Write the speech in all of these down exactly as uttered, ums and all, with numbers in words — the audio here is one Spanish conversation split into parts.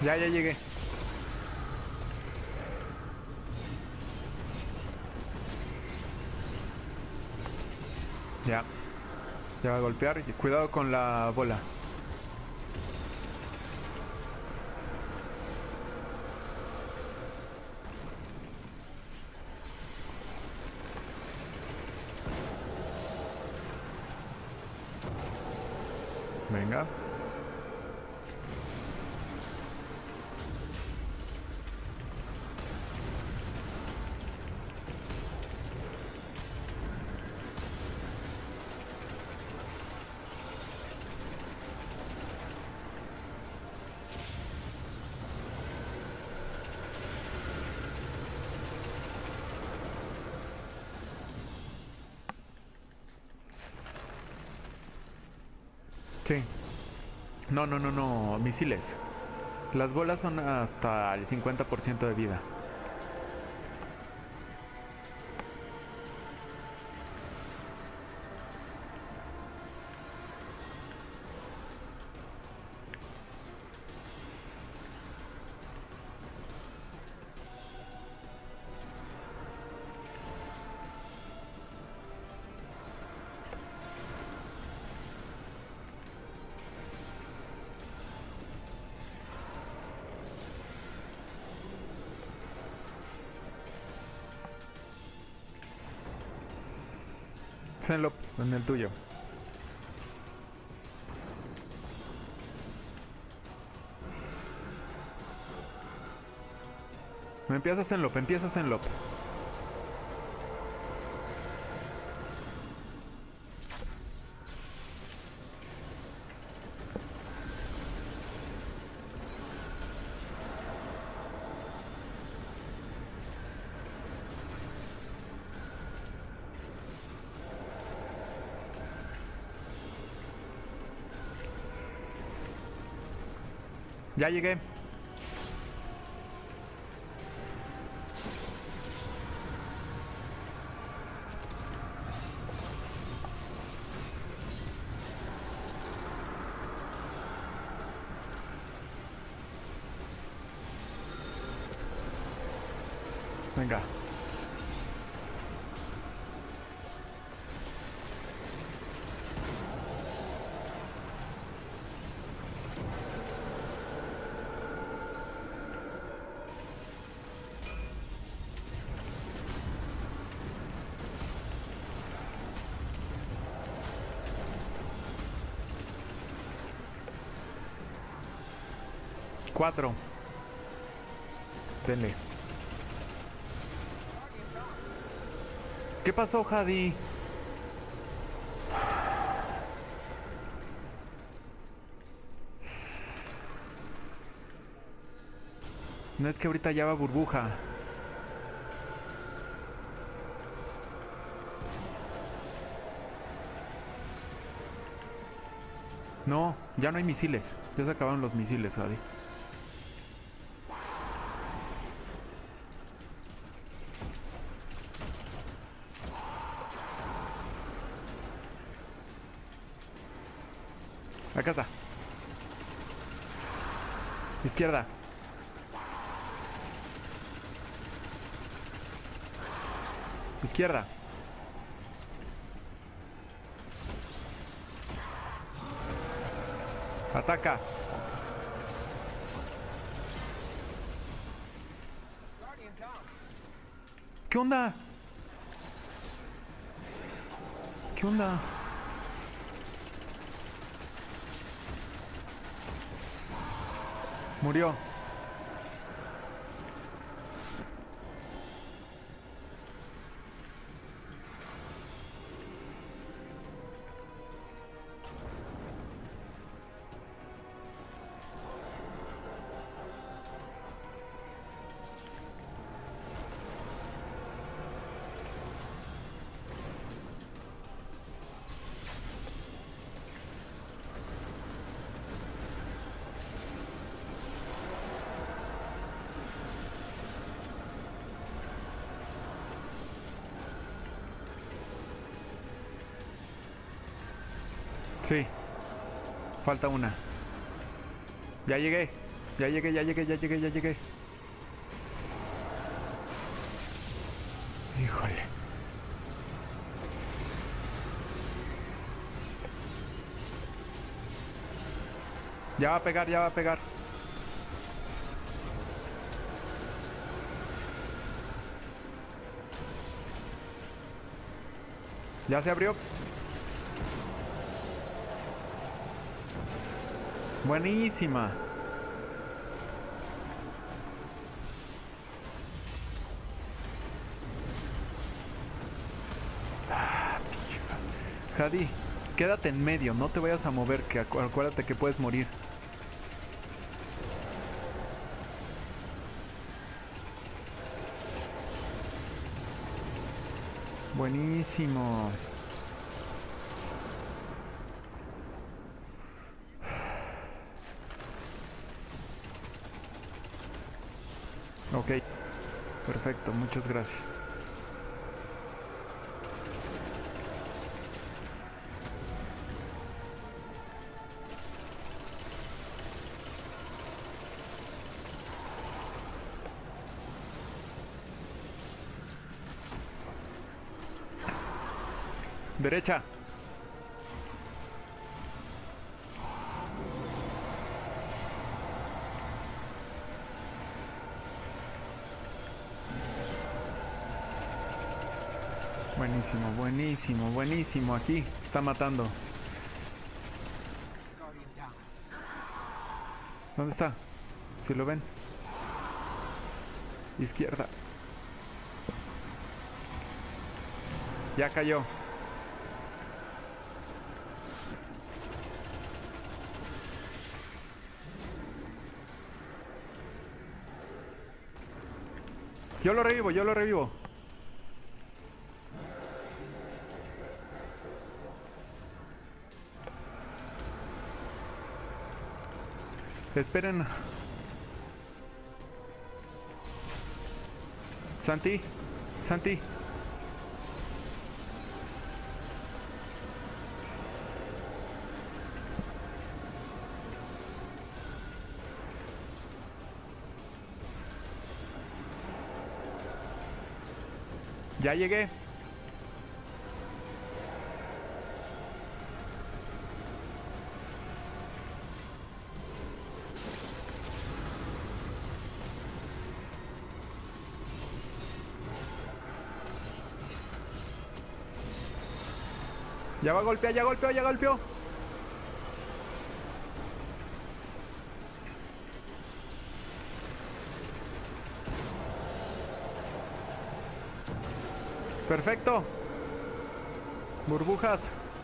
Ya, ya llegué. Ya. Ya va a golpear. Cuidado con la bola. Venga. Sí. No, no, no, no. Misiles. Las bolas son hasta el cincuenta por ciento de vida. Zenlop, en el tuyo. Empiezas en Lop, empiezas en Lop. Ya llegué. Venga. Cuatro. Denle. ¿Qué pasó, Jadi? No es que ahorita ya va burbuja. No, ya no hay misiles. Ya se acabaron los misiles, Jadi. Acá está. Izquierda. Izquierda. Ataca. ¿Qué onda? ¿Qué onda? Murió. Sí. Falta una. Ya llegué. Ya llegué, ya llegué, ya llegué, ya llegué. Híjole. Ya va a pegar, ya va a pegar. Ya se abrió. Buenísima. Jadi, quédate en medio, no te vayas a mover, que acu acuérdate que puedes morir. Buenísimo. Ok, perfecto, muchas gracias. Derecha. Buenísimo, buenísimo, buenísimo. Aquí está matando. ¿Dónde está? Si lo ven. Izquierda. Ya cayó. Yo lo revivo, yo lo revivo. Esperen. Santi, Santi. Ya llegué. Ya va a golpear, ya golpeó, ya golpeó. Perfecto. Burbujas.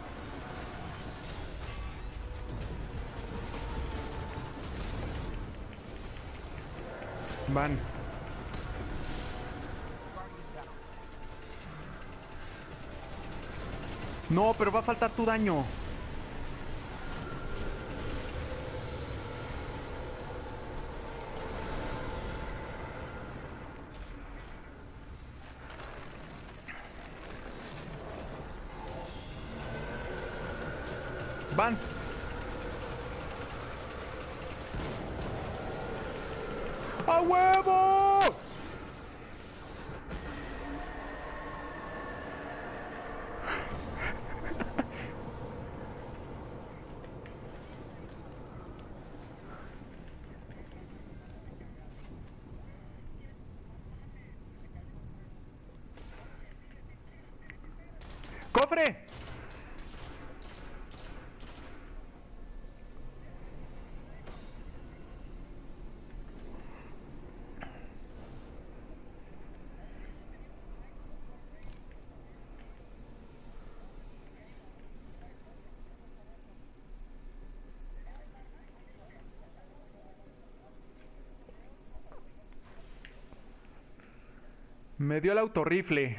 Van. No, pero va a faltar tu daño. Van. ¡A huevo! ¡Cofre! Me dio el autorrifle.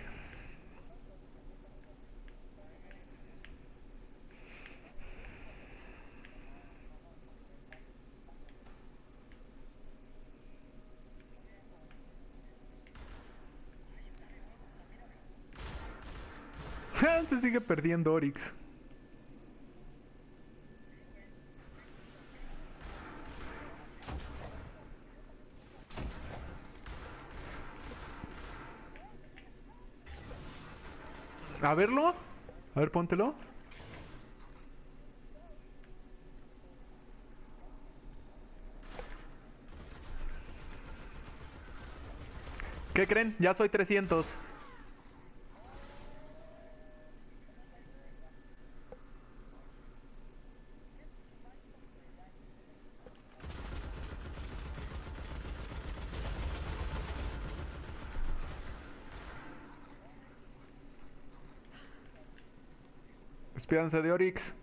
Se sigue perdiendo Oryx. A verlo. A ver, póntelo. ¿Qué creen? Ya soy trescientos. Despídanse de Oryx.